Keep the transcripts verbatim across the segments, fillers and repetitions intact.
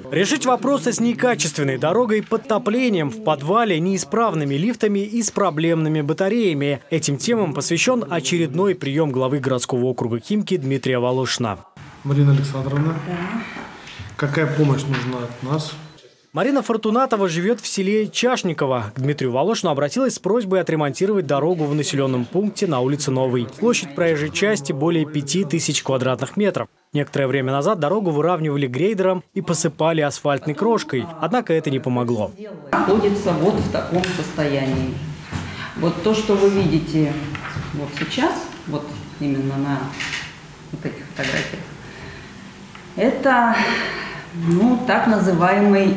Решить вопросы с некачественной дорогой, подтоплением в подвале, неисправными лифтами и с проблемными батареями. Этим темам посвящен очередной прием главы городского округа Химки Дмитрия Волошина. Марина Александровна, какая помощь нужна от нас? Марина Фортунатова живет в селе Чашниково. К Дмитрию Волошину обратилась с просьбой отремонтировать дорогу в населенном пункте на улице Новой. Площадь проезжей части более пяти тысяч квадратных метров. Некоторое время назад дорогу выравнивали грейдером и посыпали асфальтной крошкой. Однако это не помогло. Находится вот в таком состоянии. Вот то, что вы видите вот сейчас, вот именно на вот этих фотографиях, это, ну, так называемый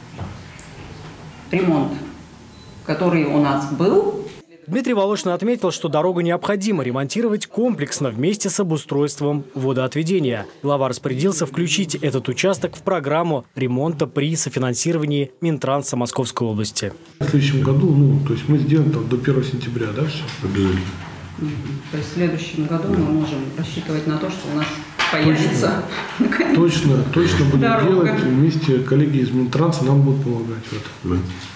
ремонт, который у нас был. Дмитрий Волошин отметил, что дорогу необходимо ремонтировать комплексно вместе с обустройством водоотведения. Глава распорядился включить этот участок в программу ремонта при софинансировании Минтранса Московской области. В следующем году, ну, то есть мы сделаем там до первого сентября, да, все? Обязательно. То есть в следующем году мы можем рассчитывать на то, что у нас появится. Точно, точно, точно будем дорога. делать. Вместе коллеги из Минтранса нам будут помогать в этом.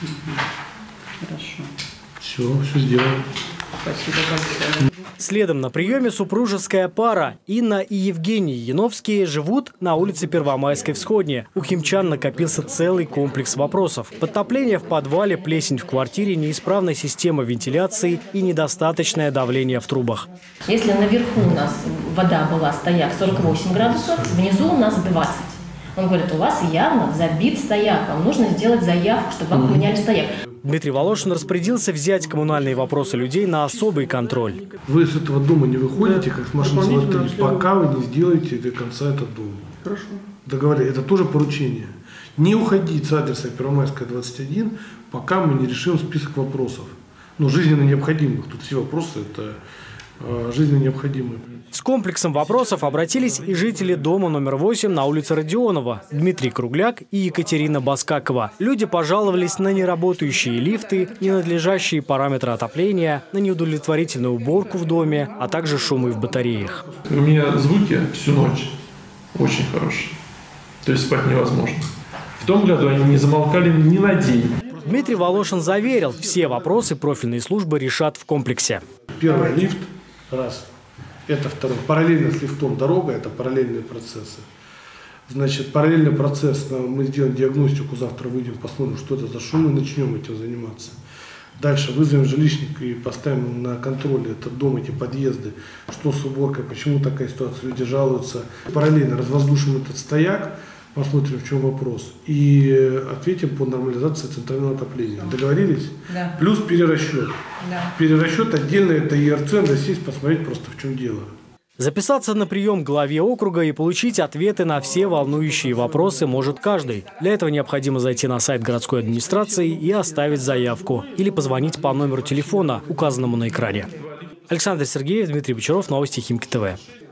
Да. Хорошо. Все, все сделаем. Спасибо большое. Следом на приеме супружеская пара. Инна и Евгений Яновские живут на улице Первомайской в Сходне. У химчан накопился целый комплекс вопросов. Подтопление в подвале, плесень в квартире, неисправная система вентиляции и недостаточное давление в трубах. Если наверху у нас вода была, стояк сорок восемь градусов, внизу у нас двадцать. Он говорит, у вас явно забит стояк, вам нужно сделать заявку, чтобы вам поменяли стояк. Дмитрий Волошин распорядился взять коммунальные вопросы людей на особый контроль. Вы с этого дома не выходите, как с машины смотрели, пока вы не сделаете до конца этот дом. Хорошо. Договорились. Это тоже поручение. Не уходить с адреса Первомайская, двадцать один, пока мы не решим список вопросов. Ну, жизненно необходимых. Тут все вопросы это э, жизненно необходимые. С комплексом вопросов обратились и жители дома номер восемь на улице Родионова. Дмитрий Кругляк и Екатерина Баскакова. Люди пожаловались на неработающие лифты, ненадлежащие параметры отопления, на неудовлетворительную уборку в доме, а также шумы в батареях. У меня звуки всю ночь очень хорошие. То есть спать невозможно. В том году они не замолкали ни на день. Дмитрий Волошин заверил, все вопросы профильные службы решат в комплексе. Первый лифт, раз. Это второй. Параллельно с лифтом дорога, это параллельные процессы. Значит, параллельный процесс, мы сделаем диагностику, завтра выйдем, посмотрим, что это за шум, и начнем этим заниматься. Дальше вызовем жилищника и поставим на контроле этот дом, эти подъезды, что с уборкой, почему такая ситуация, люди жалуются. Параллельно развоздушим этот стояк, посмотрим, в чем вопрос, и ответим по нормализации центрального отопления. Договорились? Да. Плюс перерасчет. Да. Перерасчет отдельно, это И Р Ц, надо сесть, посмотреть просто, в чем дело. Записаться на прием к главе округа и получить ответы на все волнующие вопросы может каждый. Для этого необходимо зайти на сайт городской администрации и оставить заявку. Или позвонить по номеру телефона, указанному на экране. Александр Сергеев, Дмитрий Бочаров, новости Химки ТВ.